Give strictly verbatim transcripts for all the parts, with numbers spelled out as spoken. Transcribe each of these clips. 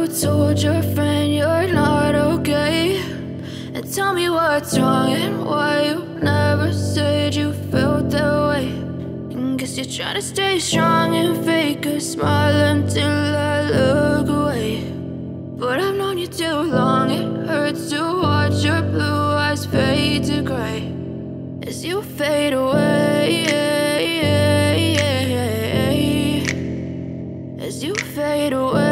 told your friend you're not okay, and tell me what's wrong and why you never said you felt that way. And guess you're trying to stay strong and fake a smile until I look away. But I've known you too long, it hurts to watch your blue eyes fade to gray as you fade away, as you fade away.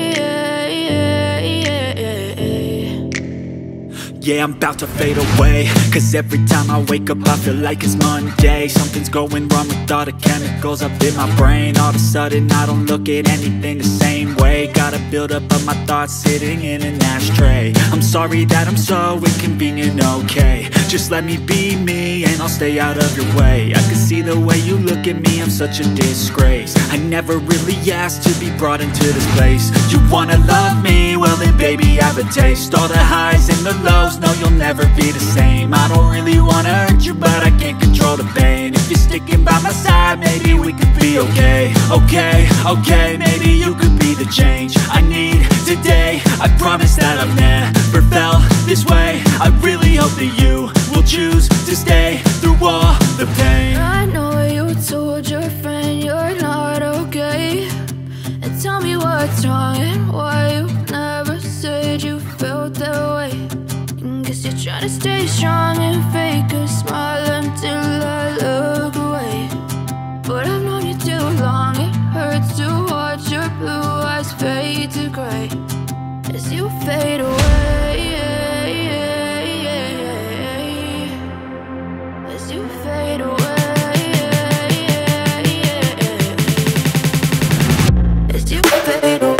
Yeah, I'm about to fade away, cause every time I wake up I feel like it's Monday. Something's going wrong with all the chemicals up in my brain. All of a sudden I don't look at anything the same way. Gotta build up of my thoughts sitting in an ashtray. I'm sorry that I'm so inconvenient, okay. Just let me be me and I'll stay out of your way. I can see the way you look at me, I'm such a disgrace. I never really asked to be brought into this place. You wanna love me? Well then baby, have a taste. All the highs and the lows, no, you'll never be the same. I don't really wanna hurt you, but I can't control the pain. If you're sticking by my side, maybe we could be okay. Okay, okay, maybe you could be the change I need today. I promise that I've never felt this way. I really hope that you will choose to stay through all the pain. I know you told your friend you're not okay, and tell me what's wrong and why you never said you felt that way. Guess you're trying to stay strong and fake a smile until I look away. But I've known you too long, it hurts to watch your blue eyes fade to gray as you fade away, as you fade away, as you fade away.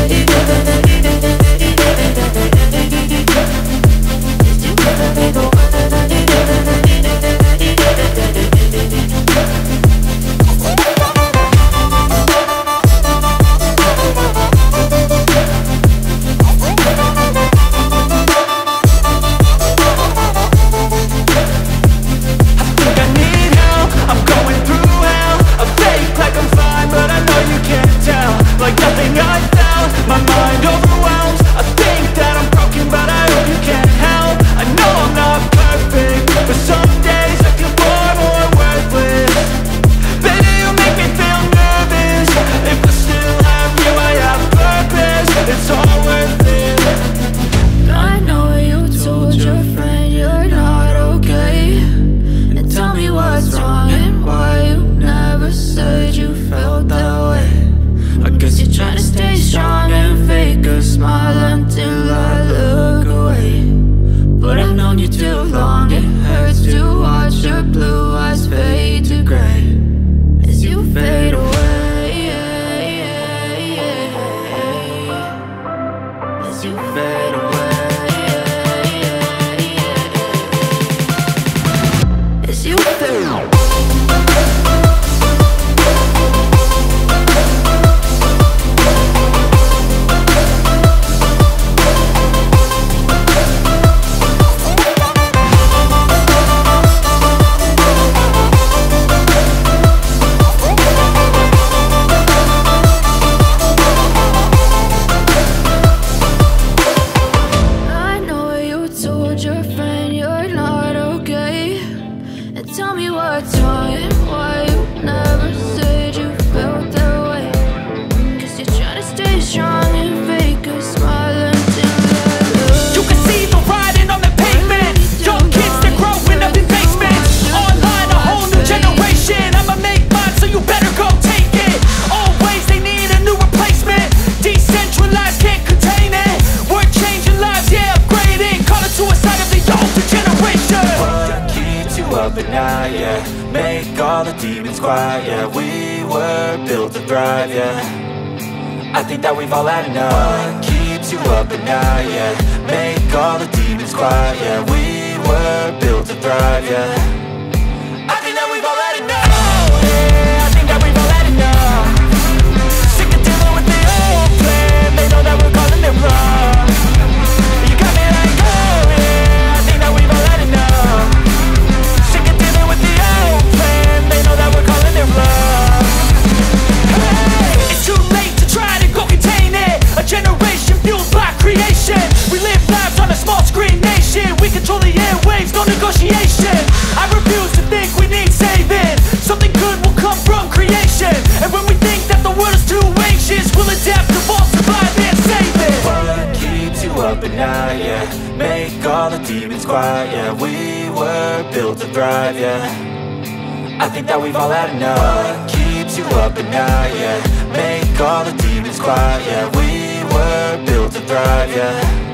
I think that we've all had enough. What keeps you up at night, yeah? Make all the demons quiet, yeah. We were built to thrive, yeah. I think that we've all had enough, yeah. I think that we've all had enough. Sick of dealing with the old plan. They know that we're calling it wrong. You got me like, oh yeah. I think that we've all had enough. Sick of dealing with the old plan. They know that we're calling it wrong. Hey, it's too late to try to go contain it. A generation all the demons quiet, yeah. We were built to thrive, yeah. I think that we've all had enough. What keeps you up at night, yeah. Make all the demons quiet, yeah. We were built to thrive, yeah.